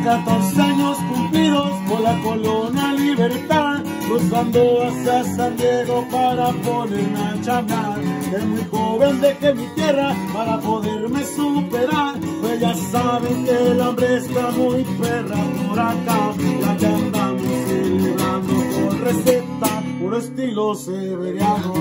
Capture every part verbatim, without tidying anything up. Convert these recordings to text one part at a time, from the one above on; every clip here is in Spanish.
catorce años cumplidos por la colonia Libertad, cruzando hacia San Diego para ponerme a chambear. De muy joven dejé mi tierra para poderme superar, pues ya saben que el hambre está muy perra por acá. Ya que andamos celebrando con receta, puro estilo severiano.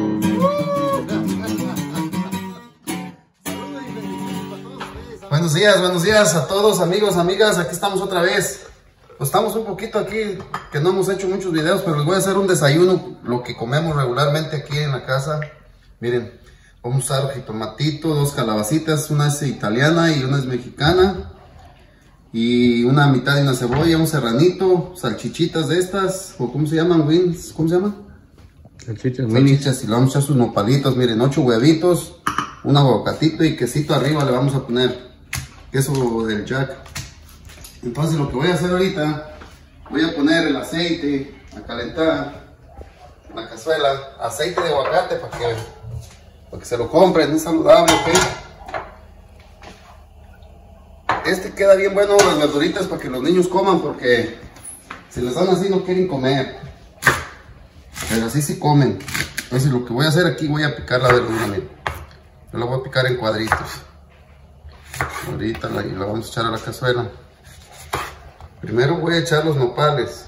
Buenos días, buenos días a todos, amigos, amigas, aquí estamos otra vez. Pues estamos un poquito aquí, que no hemos hecho muchos videos, pero les voy a hacer un desayuno, lo que comemos regularmente aquí en la casa. Miren, vamos a usar jitomatito, dos calabacitas, una es italiana y una es mexicana. Y una mitad de una cebolla, un serranito, salchichitas de estas, o ¿cómo se llaman? Wings, ¿cómo se llaman? Salchichas, Salchichas, y le vamos a echar sus nopalitos, miren, ocho huevitos, un aguacatito y quesito arriba le vamos a poner. Queso del Jack. Entonces lo que voy a hacer ahorita, voy a poner el aceite a calentar en la cazuela, aceite de aguacate para que, para que se lo compren, es saludable, ¿ok? Este queda bien bueno, las verduritas para que los niños coman, porque si les dan así no quieren comer, pero así sí comen. Entonces lo que voy a hacer aquí, voy a picar la verdura, miren. Yo la voy a picar en cuadritos. Ahorita la, la vamos a echar a la cazuela. Primero voy a echar los nopales.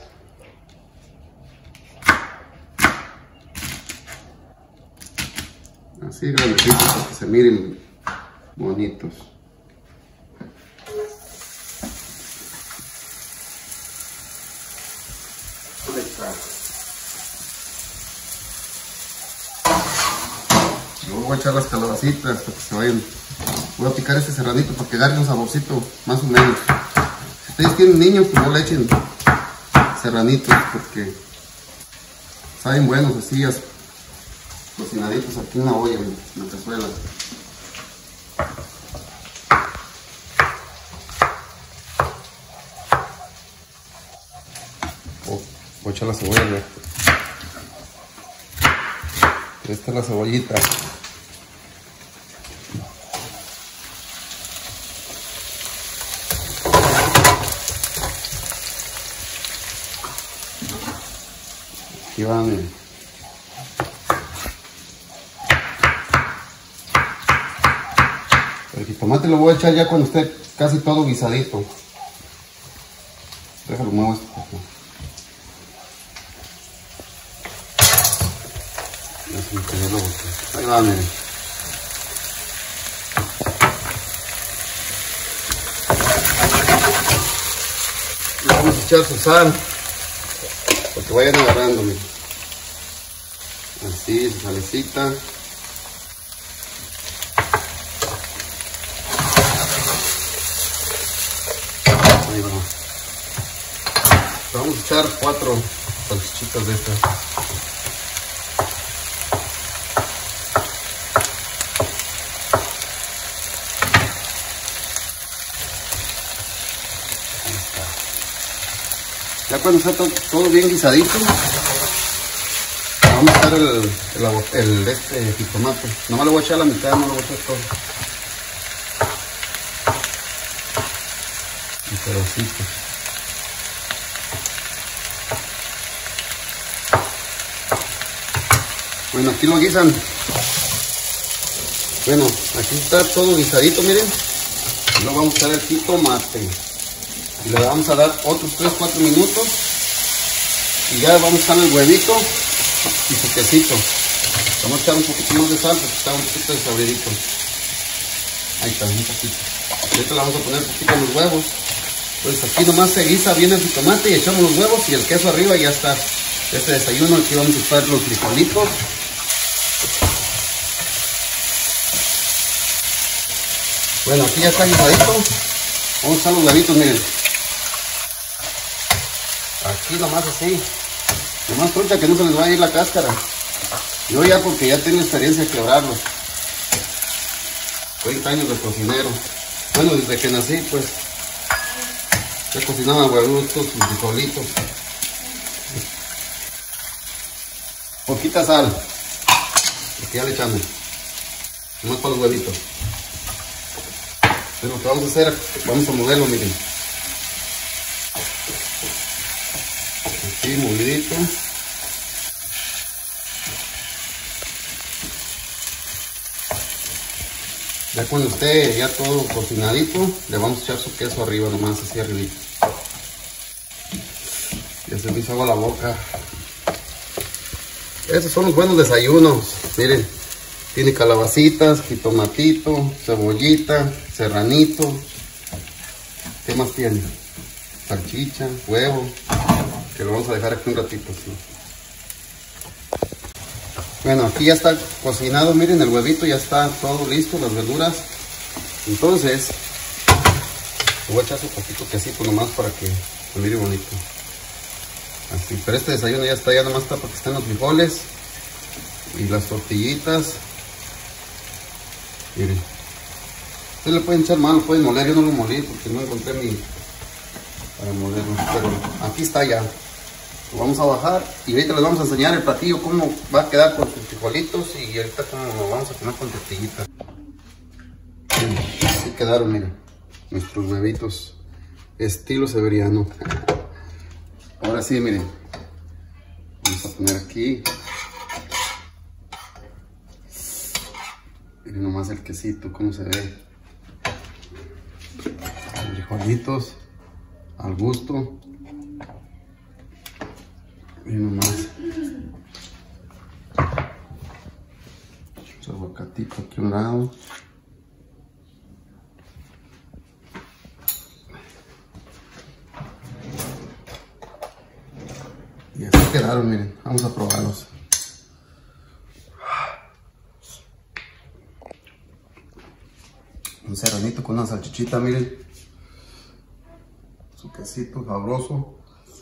Así grandecitos para que se miren bonitos. Ahí está. Luego voy a echar las calabacitas para que se vayan. Voy a picar este serranito para que darle un saborcito más o menos. Si ustedes tienen niños, pues no le echen serranitos porque saben buenos así, cocinaditos aquí en la olla, en la cazuela. Oh, voy a echar la cebolla. Esta es la cebollita. Aquí va, miren. El jitomate lo voy a echar ya cuando esté casi todo guisadito. Déjalo muevo esto por aquí. Ahí va, miren. Le vamos a echar su sal porque vayan agarrando, miren. Así, su salecita. Ahí va. Vamos a echar cuatro salchichitas de estas. Ya cuando está todo, todo bien guisadito, vamos a echar el, el, el este jitomate. Nomás le voy a echar la mitad, no le voy a echar todo. Un pedacito. Bueno, aquí lo guisan. Bueno, aquí está todo guisadito, miren. Luego vamos a echar el jitomate. Y le vamos a dar otros tres cuatro minutos y ya vamos a echar el huevito y su quesito. Vamos a echar un poquito más de sal porque está un poquito desabridito. Ahí está, un poquito. Ahorita le vamos a poner un poquito los huevos. Pues aquí nomás se guisa bien el jitomate y echamos los huevos y el queso arriba y ya está. Este desayuno, aquí vamos a echar los frijolitos. Bueno, aquí ya está guisadito. Vamos a echar los huevitos, miren. Aquí nomás así, nomás trucha que no se les va a ir la cáscara. Yo ya porque ya tengo experiencia de quebrarlos. treinta años de cocinero. Bueno, desde que nací pues ya cocinaba huevitos y frijolitos. Poquita sal, porque ya le echamos. Nomás para los huevitos. Pero lo que vamos a hacer, vamos a moverlo, miren. así, movidito. Ya cuando esté ya todo cocinadito, le vamos a echar su queso arriba, nomás así arribita. Ya se me hizo agua la boca. Esos son los buenos desayunos. Miren, tiene calabacitas, jitomatito, cebollita, serranito. ¿Qué más tiene? Salchicha, huevo. Que lo vamos a dejar aquí un ratito así. Bueno, aquí ya está cocinado, miren, el huevito ya está todo listo, las verduras. Entonces, le voy a echar su poquito quesito nomás para que se mire bonito. Así, pero este desayuno ya está, ya nomás está porque están los frijoles y las tortillitas. Miren, ustedes le pueden echar mano, lo pueden moler, yo no lo molí porque no encontré mi para molerlo, pero aquí está ya. Lo vamos a bajar y ahorita les vamos a enseñar el platillo cómo va a quedar con sus frijolitos y ahorita cómo lo vamos a comer con tortillitas. Así quedaron, miren, nuestros huevitos estilo severiano. Ahora sí, miren, vamos a poner aquí, miren nomás el quesito, cómo se ve, los frijolitos al gusto. Miren nomás. Su aguacatito aquí a un lado. Y así quedaron, miren. Vamos a probarlos. Un serranito con una salchichita, miren. Su quesito sabroso.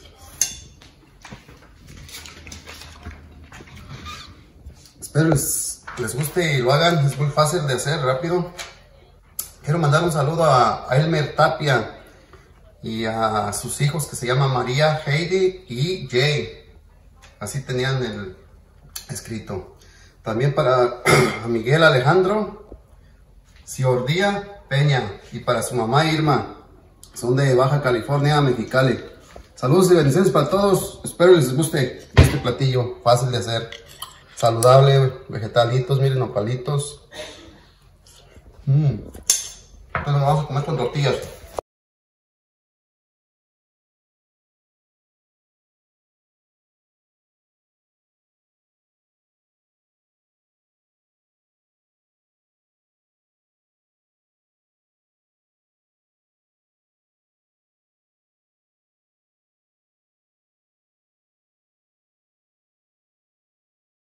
Espero les, les guste y lo hagan, es muy fácil de hacer, rápido. Quiero mandar un saludo a, a Elmer Tapia y a sus hijos que se llaman María, Heidi y Jay. Así tenían el escrito. También para a Miguel Alejandro Ciordía Peña y para su mamá Irma. Son de Baja California, Mexicali. Saludos y bendiciones para todos. Espero les guste este platillo, fácil de hacer. Saludable, vegetalitos, miren, nopalitos. Mmm. Entonces lo vamos a comer con tortillas.